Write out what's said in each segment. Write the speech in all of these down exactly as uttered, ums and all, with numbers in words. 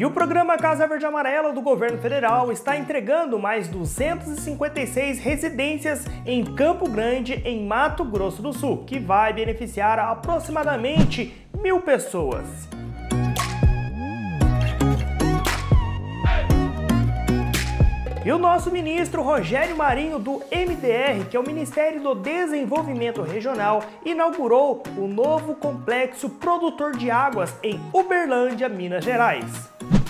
E o programa Casa Verde Amarela do governo federal está entregando mais duzentas e cinquenta e seis residências em Campo Grande, em Mato Grosso do Sul, que vai beneficiar aproximadamente mil pessoas. E o nosso ministro Rogério Marinho, do M D R, que é o Ministério do Desenvolvimento Regional, inaugurou o novo complexo produtor de águas em Uberlândia, Minas Gerais.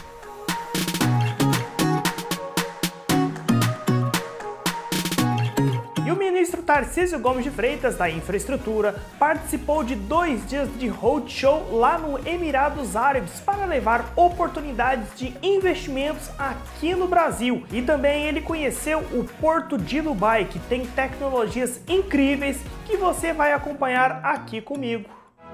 O ministro Tarcísio Gomes de Freitas, da Infraestrutura, participou de dois dias de roadshow lá no Emirados Árabes para levar oportunidades de investimentos aqui no Brasil. E também ele conheceu o Porto de Dubai, que tem tecnologias incríveis que você vai acompanhar aqui comigo.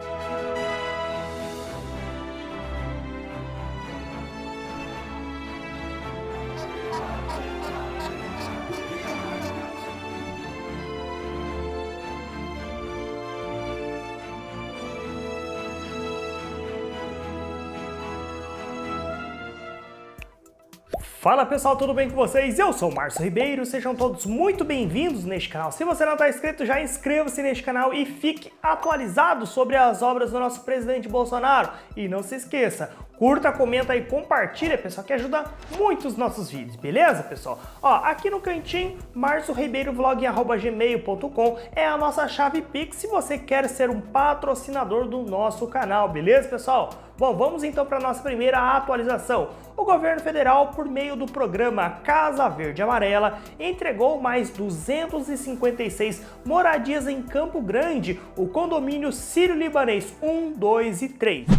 Fala pessoal, tudo bem com vocês? Eu sou o Márcio Ribeiro, sejam todos muito bem-vindos neste canal. Se você não está inscrito, já inscreva-se neste canal e fique atualizado sobre as obras do nosso presidente Bolsonaro. E não se esqueça, curta, comenta e compartilha, pessoal, que ajuda muito os nossos vídeos, beleza, pessoal? Ó, aqui no cantinho, marcio ribeiro vlog arroba gmail ponto com é a nossa chave Pix se você quer ser um patrocinador do nosso canal, beleza, pessoal? Bom, vamos então para a nossa primeira atualização. O governo federal, por meio do programa Casa Verde Amarela, entregou mais duzentas e cinquenta e seis moradias em Campo Grande, o condomínio Sírio-Libanês um, dois e três.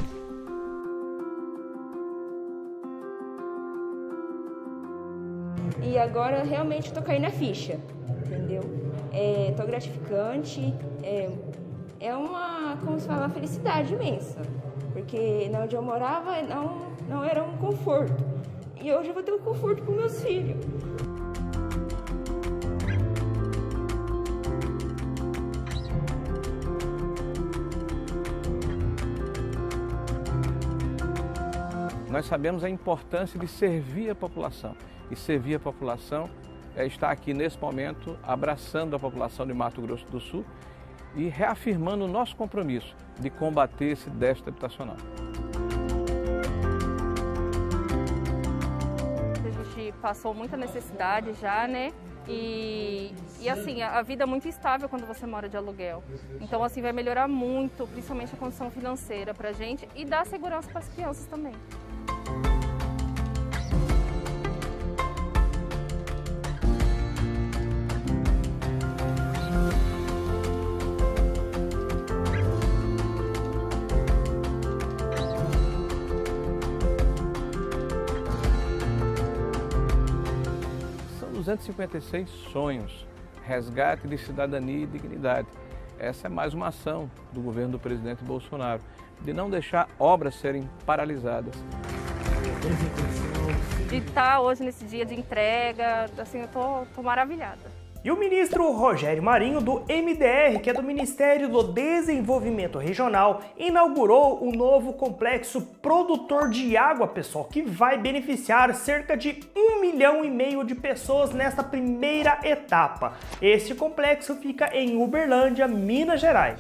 E agora realmente tô caindo a ficha, entendeu? É, tô gratificante, é, é uma, como se fala, felicidade imensa. Porque na onde eu morava não, não era um conforto. E hoje eu vou ter um conforto para meus filhos. Nós sabemos a importância de servir a população. E servir a população é estar aqui nesse momento abraçando a população de Mato Grosso do Sul e reafirmando o nosso compromisso de combater esse déficit habitacional. A gente passou muita necessidade já, né? E, e assim, a, a vida é muito instável quando você mora de aluguel. Então, assim, vai melhorar muito, principalmente a condição financeira pra gente e dar segurança para as crianças também. duzentos e cinquenta e seis sonhos, resgate de cidadania e dignidade. Essa é mais uma ação do governo do presidente Bolsonaro, de não deixar obras serem paralisadas. De estar hoje nesse dia de entrega, assim, eu tô, tô maravilhada. E o ministro Rogério Marinho, do M D R, que é do Ministério do Desenvolvimento Regional, inaugurou o novo complexo produtor de água, pessoal, que vai beneficiar cerca de um milhão e meio de pessoas nesta primeira etapa. Este complexo fica em Uberlândia, Minas Gerais.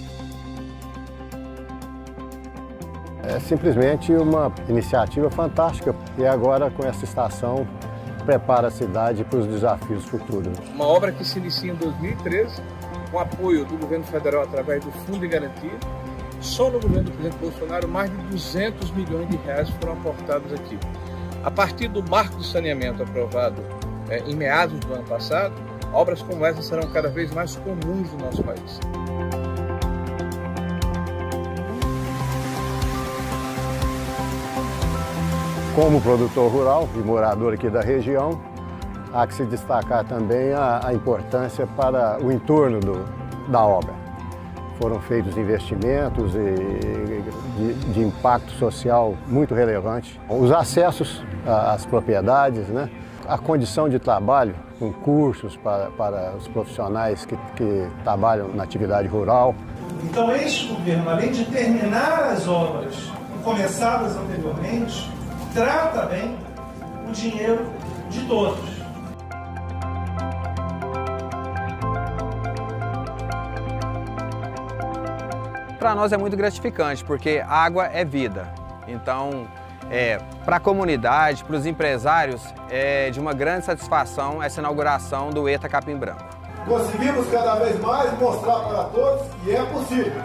É simplesmente uma iniciativa fantástica e agora com essa estação prepara a cidade para os desafios futuros. Uma obra que se inicia em dois mil e treze, com apoio do governo federal através do Fundo de Garantia. Só no governo do presidente Bolsonaro, mais de duzentos milhões de reais foram aportados aqui. A partir do marco de saneamento aprovado é, em meados do ano passado, obras como essa serão cada vez mais comuns no nosso país. Como produtor rural e morador aqui da região, há que se destacar também a, a importância para o entorno do, da obra. Foram feitos investimentos e, de, de impacto social muito relevante. Os acessos às propriedades, né? A condição de trabalho, com cursos para, para os profissionais que, que trabalham na atividade rural. Então este governo, além de terminar as obras começadas anteriormente, trata bem o dinheiro de todos. Para nós é muito gratificante, porque água é vida. Então, é, para a comunidade, para os empresários, é de uma grande satisfação essa inauguração do ETA Capim Branco. Conseguimos cada vez mais mostrar para todos que é possível.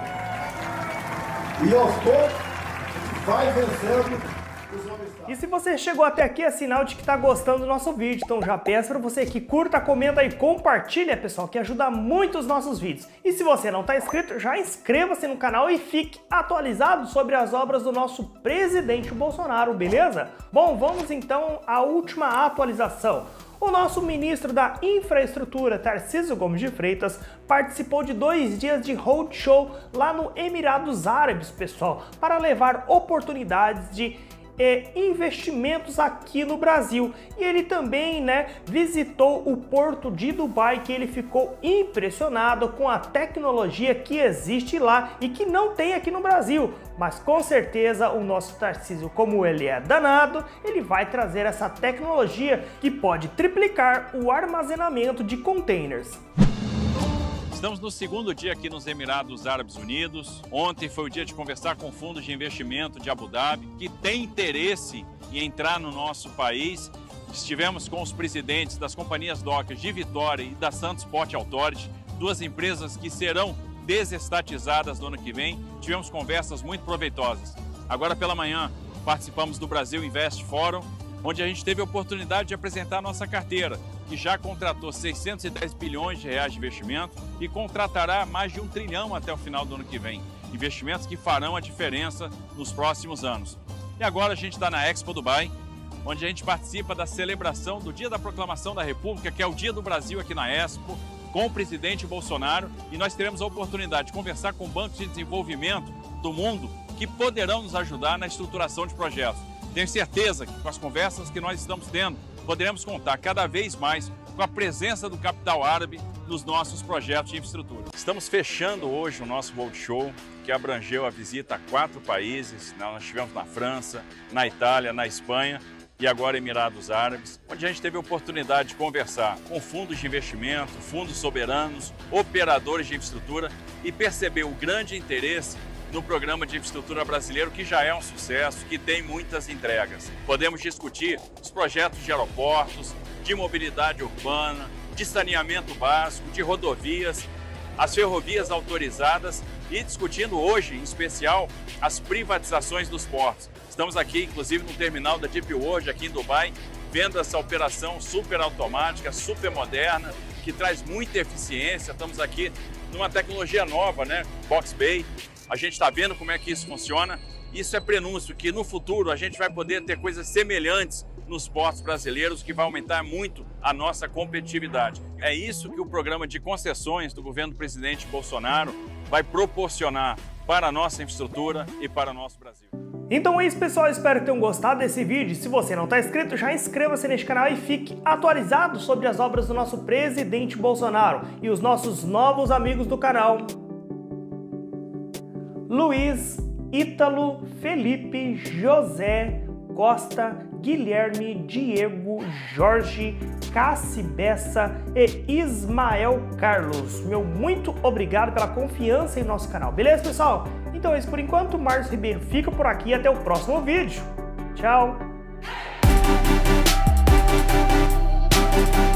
E aos poucos, a gente vai vencendo. E se você chegou até aqui, é sinal de que está gostando do nosso vídeo. Então já peço para você que curta, comenta e compartilha, pessoal, que ajuda muito os nossos vídeos. E se você não está inscrito, já inscreva-se no canal e fique atualizado sobre as obras do nosso presidente Bolsonaro, beleza? Bom, vamos então à última atualização. O nosso ministro da Infraestrutura, Tarcísio Gomes de Freitas, participou de dois dias de roadshow lá no Emirados Árabes, pessoal, para levar oportunidades de E investimentos aqui no Brasil. E ele também, né, visitou o porto de Dubai, que ele ficou impressionado com a tecnologia que existe lá e que não tem aqui no Brasil. Mas com certeza o nosso Tarcísio, como ele é danado, ele vai trazer essa tecnologia que pode triplicar o armazenamento de containers. Estamos no segundo dia aqui nos Emirados Árabes Unidos. Ontem foi o dia de conversar com fundos de investimento de Abu Dhabi, que tem interesse em entrar no nosso país. Estivemos com os presidentes das companhias docas de Vitória e da Santos Port Authority, duas empresas que serão desestatizadas no ano que vem. Tivemos conversas muito proveitosas. Agora pela manhã participamos do Brasil Invest Forum, onde a gente teve a oportunidade de apresentar a nossa carteira, que já contratou seiscentos e dez bilhões de reais de investimento e contratará mais de um trilhão até o final do ano que vem. Investimentos que farão a diferença nos próximos anos. E agora a gente está na Expo Dubai, onde a gente participa da celebração do Dia da Proclamação da República, que é o Dia do Brasil aqui na Expo, com o presidente Bolsonaro, e nós teremos a oportunidade de conversar com bancos de desenvolvimento do mundo que poderão nos ajudar na estruturação de projetos. Tenho certeza que com as conversas que nós estamos tendo, poderemos contar cada vez mais com a presença do capital árabe nos nossos projetos de infraestrutura. Estamos fechando hoje o nosso roadshow, que abrangeu a visita a quatro países. Nós estivemos na França, na Itália, na Espanha e agora Emirados Árabes, onde a gente teve a oportunidade de conversar com fundos de investimento, fundos soberanos, operadores de infraestrutura e perceber o grande interesse no programa de infraestrutura brasileiro, que já é um sucesso, que tem muitas entregas. Podemos discutir os projetos de aeroportos, de mobilidade urbana, de saneamento básico, de rodovias, as ferrovias autorizadas e discutindo hoje, em especial, as privatizações dos portos. Estamos aqui, inclusive, no terminal da Deep World, aqui em Dubai, vendo essa operação super automática, super moderna, que traz muita eficiência. Estamos aqui numa tecnologia nova, né? Box Bay. A gente está vendo como é que isso funciona. Isso é prenúncio que no futuro a gente vai poder ter coisas semelhantes nos portos brasileiros, que vai aumentar muito a nossa competitividade. É isso que o programa de concessões do governo do presidente Bolsonaro vai proporcionar para a nossa infraestrutura e para o nosso Brasil. Então é isso, pessoal, espero que tenham gostado desse vídeo. Se você não está inscrito, já inscreva-se neste canal e fique atualizado sobre as obras do nosso presidente Bolsonaro e os nossos novos amigos do canal: Luiz, Ítalo, Felipe, José, Costa, Guilherme, Diego, Jorge, Cassi Bessa e Ismael Carlos. Meu muito obrigado pela confiança em nosso canal, beleza, pessoal? Então é isso por enquanto, Márcio Ribeiro fica por aqui e até o próximo vídeo. Tchau!